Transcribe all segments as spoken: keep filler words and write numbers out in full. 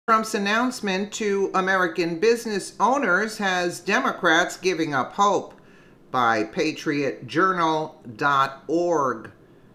Trump's announcement to American business owners has Democrats giving up hope, by patriot journal dot org.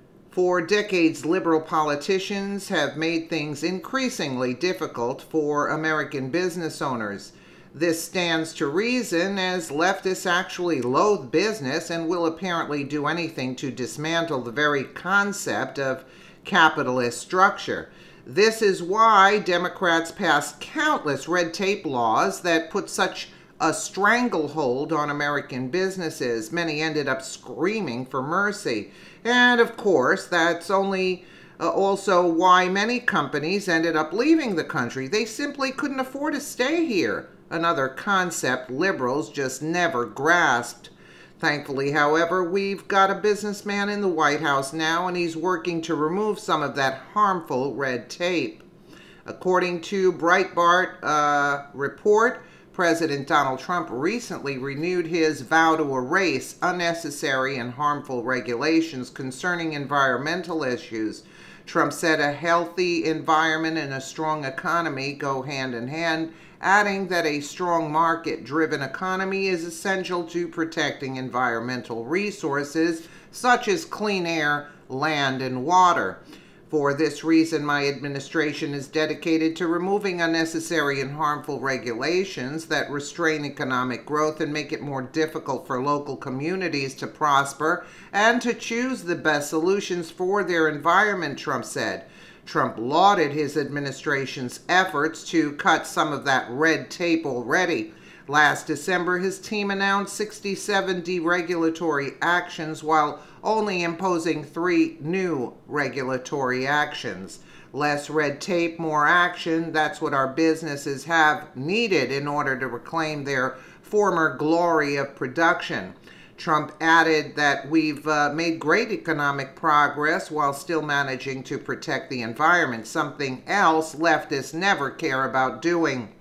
For decades, liberal politicians have made things increasingly difficult for American business owners. This stands to reason, as leftists actually loathe business and will apparently do anything to dismantle the very concept of capitalist structure. This is why Democrats passed countless red tape laws that put such a stranglehold on American businesses. Many ended up screaming for mercy. And of course, that's only uh, also why many companies ended up leaving the country. They simply couldn't afford to stay here. Another concept liberals just never grasped. Thankfully, however, we've got a businessman in the White House now, and he's working to remove some of that harmful red tape. According to Breitbart uh, report, President Donald Trump recently renewed his vow to erase unnecessary and harmful regulations concerning environmental issues. Trump said a healthy environment and a strong economy go hand in hand, adding that a strong market-driven economy is essential to protecting environmental resources such as clean air, land, and water. For this reason, my administration is dedicated to removing unnecessary and harmful regulations that restrain economic growth and make it more difficult for local communities to prosper and to choose the best solutions for their environment, Trump said. Trump lauded his administration's efforts to cut some of that red tape already. Last December, his team announced sixty-seven deregulatory actions while only imposing three new regulatory actions. Less red tape, more action. That's what our businesses have needed in order to reclaim their former glory of production. Trump added that we've uh, made great economic progress while still managing to protect the environment, something else leftists never care about doing.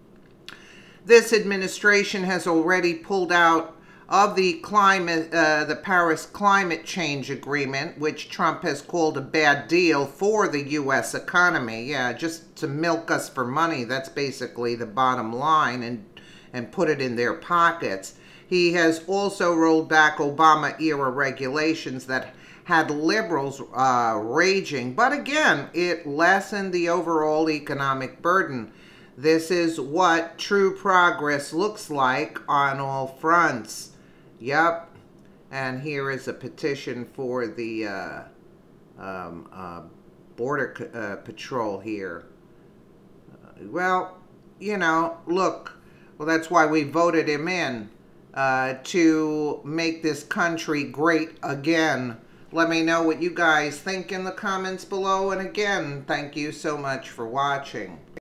This administration has already pulled out of the climate, uh, the Paris Climate Change Agreement, which Trump has called a bad deal for the U S economy. Yeah, just to milk us for money. That's basically the bottom line, and and put it in their pockets. He has also rolled back Obama-era regulations that had liberals uh, raging, but again, it lessened the overall economic burden. This is what true progress looks like on all fronts. Yep. And here is a petition for the uh, um, uh, Border uh, Patrol here. Uh, well, you know, look, well, that's why we voted him in, uh, to make this country great again. Let me know what you guys think in the comments below. And again, thank you so much for watching.